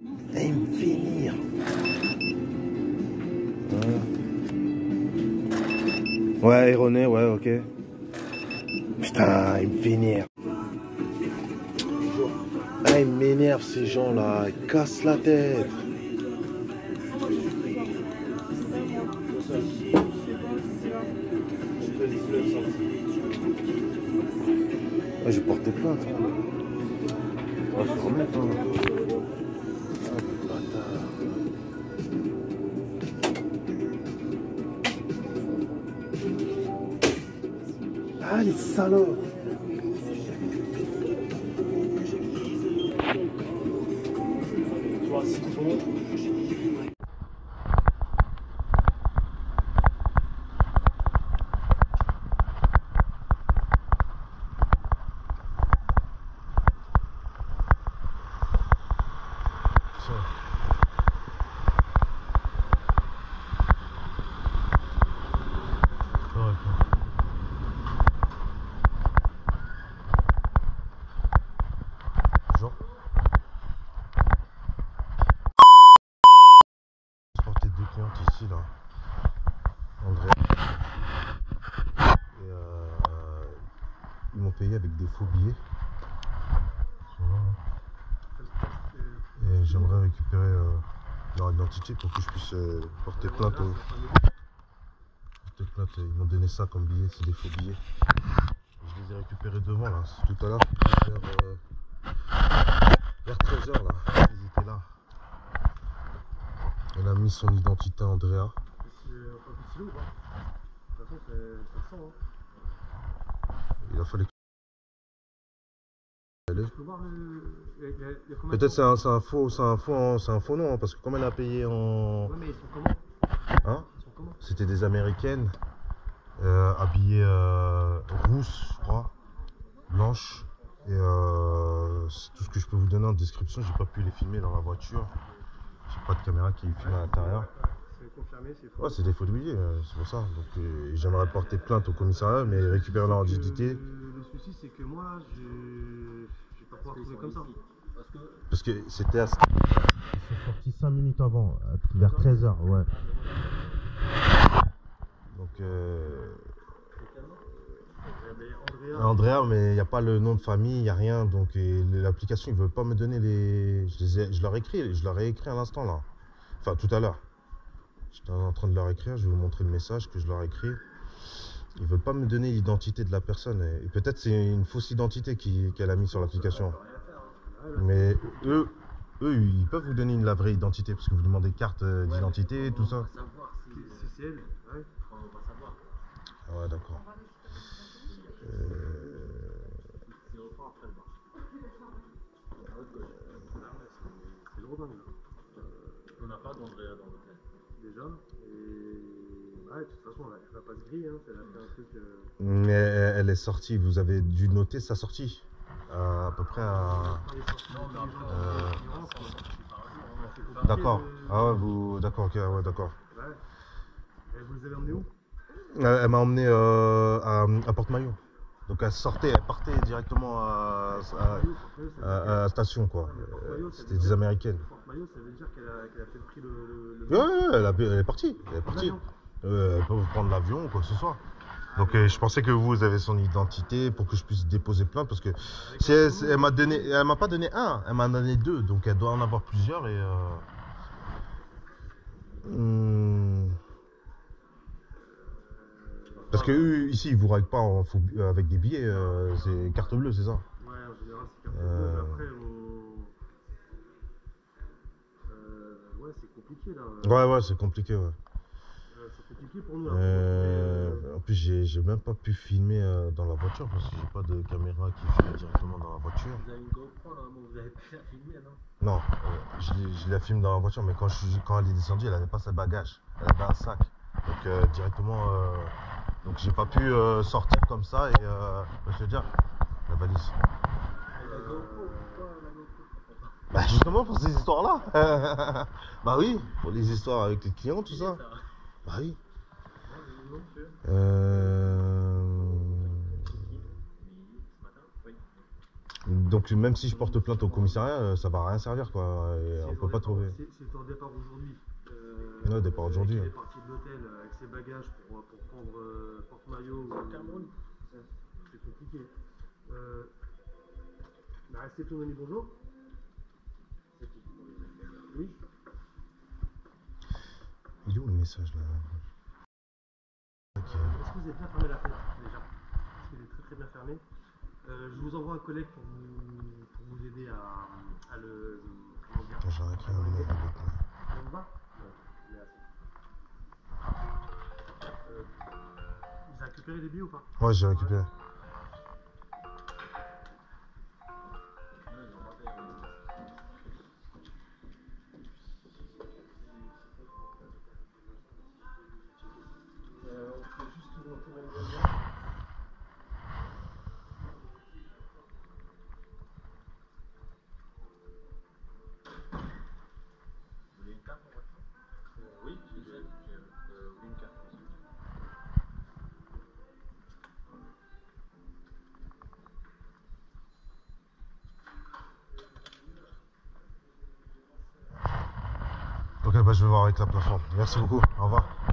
Et il me vénère. Ouais, erroné, ouais, ok. Putain, il me vénère. Ah, ils m'énervent ces gens-là, ils cassent la tête. Ah, j'ai porté plainte. Ah, je vais remettre. Ah, le bâtard. Ah, les salauds. Transporter deux clientes ici là, André. Et ils m'ont payé avec des faux billets. Voilà. Et j'aimerais récupérer leur identité pour que je puisse porter plainte. Porter plainte. Ils m'ont donné ça comme billet, c'est des faux billets. Je les ai récupérés devant là, tout à l'heure, vers 13h là, ils étaient là. Elle a mis son identité à Andrea. Il a fallu. Peut-être c'est un faux nom, hein, parce que comme elle a payé en. Ouais, mais ils sont comment? Hein? Ils sont comment? C'était des Américaines, habillées rousses, je crois, blanches. Et c'est tout ce que je peux vous donner en description. J'ai pas pu les filmer dans la voiture. J'ai pas de caméra qui filme à l'intérieur. C'est confirmé, c'est faux. Ouais, c'est des faux billets, c'est pour ça. Donc j'aimerais porter plainte au commissariat, mais récupérer leur identité. Le souci, c'est que moi, je vais pas pouvoir trouver comme ça. Parce que c'était à. Ils sont sortis 5 minutes avant, vers 13h, ouais. Donc. Andrea, mais il n'y a pas le nom de famille, il n'y a rien. Donc l'application, ils ne veulent pas me donner les. Je leur ai écrit à l'instant là. Enfin, tout à l'heure. J'étais en train de leur écrire, je vais vous montrer le message que je leur ai écrit. Ils ne veulent pas me donner l'identité de la personne. Et peut-être c'est une fausse identité qu'elle a mis sur l'application. Mais eux, ils peuvent vous donner la vraie identité parce que vous demandez carte d'identité, tout ça. Si c'est elle, ouais. On va savoir. Ah ouais, d'accord. C'est le Robin, là. On n'a pas d'Andrea dans l'hôtel. Déjà. Et. Ouais, de toute façon, elle va pas se griller, hein. Elle a fait un truc. Mais elle est sortie, vous avez dû noter sa sortie. À peu près à. D'accord. Ah ouais, vous. D'accord, ok, ouais, d'accord. Ouais. Et vous les avez emmenés où? Elle m'a emmené à Porte-Maillot. Donc elle partait directement à la station, quoi. C'était des Américaines. Porte-Maillot, ça veut dire qu'elle a peut-être pris le. Ouais, elle est partie. Elle est partie. Elle peut prendre l'avion ou quoi que ce soit. Donc je pensais que vous avez son identité pour que je puisse déposer plainte parce que elle m'a pas donné un, elle m'a donné deux, donc elle doit en avoir plusieurs et parce que eux ici ils vous règlent pas avec des billets, c'est carte bleue, c'est ça? Ouais, en général c'est carte bleue. Après ouais, c'est compliqué là. Ouais, c'est compliqué, ouais. C'est compliqué pour nous. En plus, j'ai même pas pu filmer dans la voiture parce que j'ai pas de caméra qui filme directement dans la voiture. Vous avez une GoPro là, vous avez pu la filmer, non? Non, je la filme dans la voiture, mais quand elle est descendue, elle avait pas sa bagage, elle avait un sac. Donc directement, donc j'ai pas pu sortir comme ça et je veux dire, la valise. La GoPro, pourquoi la GoPro? Bah justement pour ces histoires-là. Bah oui, pour les histoires avec les clients, tout ça. Bah oui. Donc même si je porte plainte au commissariat, ça va rien servir quoi. Et on peut pas trouver. C'est ton départ aujourd'hui. Ouais, départ aujourd'hui. Il est parti de l'hôtel avec ses bagages pour prendre porte-maillot ou Cameroun. C'est compliqué. La réception m'a dit bonjour. C'est qui? Oui. Il est où le message là? Est-ce que vous avez bien fermé la fenêtre déjà? Parce qu'elle est très très bien fermée. Je vous envoie un collègue pour vous aider à le. Comment dire? J'ai rien écrit un mail. Ça vous va? Merci. Vous avez récupéré les billets ou pas? Ouais, j'ai récupéré. Oui, j'ai une carte. Ok, bah je vais voir avec la plateforme. Merci beaucoup. Au revoir.